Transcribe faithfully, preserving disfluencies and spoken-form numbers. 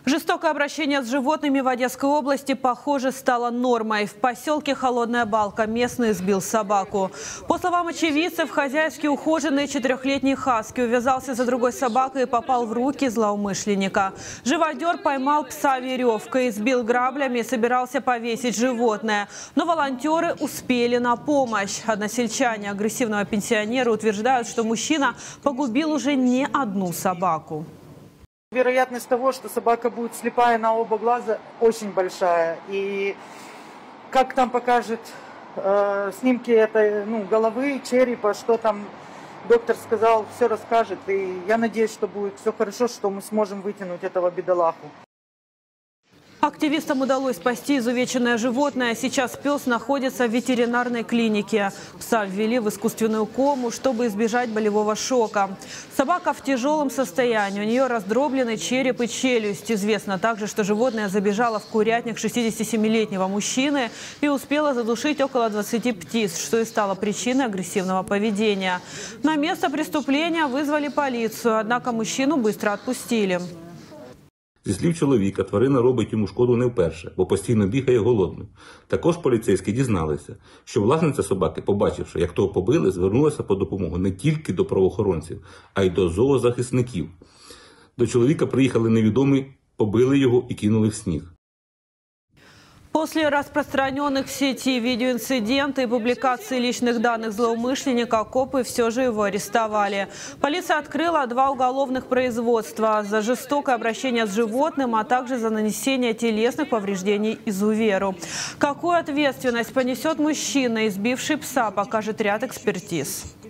Жестокое обращение с животными в Одесской области, похоже, стало нормой. В поселке Холодная Балка местный сбил собаку. По словам очевидцев, хозяйский ухоженный четырехлетний хаски увязался за другой собакой и попал в руки злоумышленника. Живодер поймал пса веревкой, сбил граблями и собирался повесить животное. Но волонтеры успели на помощь. Односельчане агрессивного пенсионера утверждают, что мужчина погубил уже не одну собаку. Вероятность того, что собака будет слепая на оба глаза, очень большая. И как там покажет э, снимки этой ну, головы, черепа, что там доктор сказал, все расскажет. И я надеюсь, что будет все хорошо, что мы сможем вытянуть этого бедолагу. Активистам удалось спасти изувеченное животное. Сейчас пес находится в ветеринарной клинике. Пса ввели в искусственную кому, чтобы избежать болевого шока. Собака в тяжелом состоянии. У нее раздроблены череп и челюсть. Известно также, что животное забежало в курятник шестидесятисемилетнего мужчины и успело задушить около двадцати птиц, что и стало причиной агрессивного поведения. На место преступления вызвали полицию, однако мужчину быстро отпустили. Зі слів чоловіка, тварина робить йому шкоду не вперше, бо постійно бігає голодним. Також поліцейські дізналися, що власниця собаки, побачивши, як того побили, звернулася по допомогу не тільки до правоохоронців, а й до зоозахисників. До чоловіка приїхали невідомі, побили його і кинули в сніг. После распространенных в сети видеоинцидента и публикации личных данных злоумышленника, копы все же его арестовали. Полиция открыла два уголовных производства за жестокое обращение с животным, а также за нанесение телесных повреждений изуверу. Какую ответственность понесет мужчина, избивший пса, покажет ряд экспертиз.